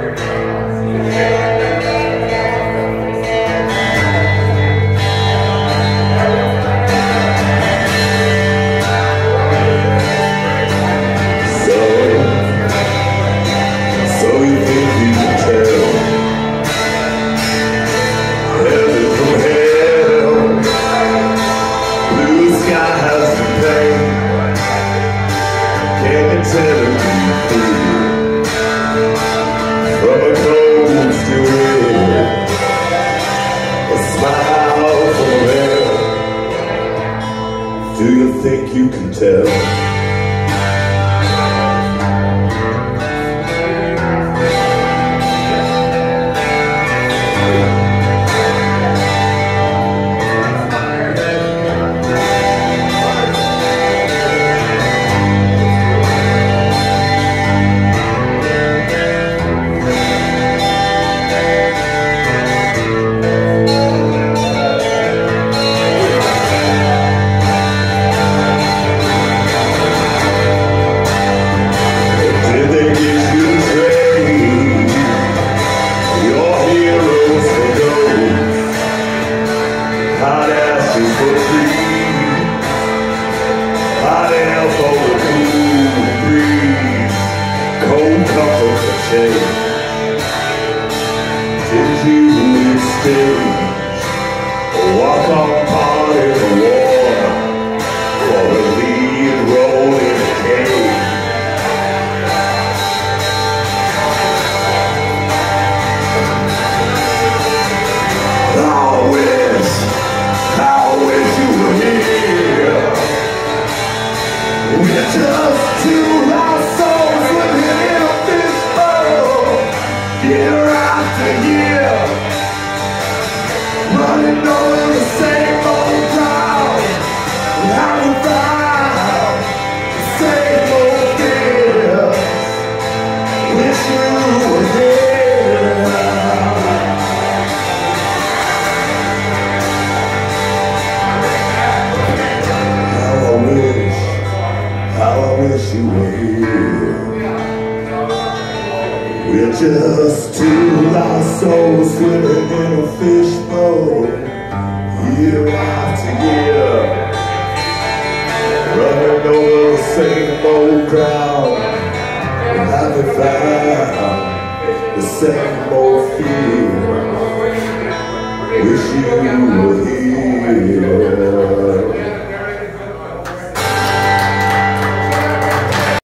Do you think you can tell? Hot ashes for trees, hot air for the cool breeze, cold comfort for shade. Did you exchange a walk-on part in the war for a lead role in the cave? Just two lost souls living in a fishbowl, year after year, running over the same old ground, having found the same old fears. Wish you were here. How I wish you were here. We're just two lost souls swimming in a fishbowl, year after year, running over the same old ground, and haven't found the same old fear. Wish you were here.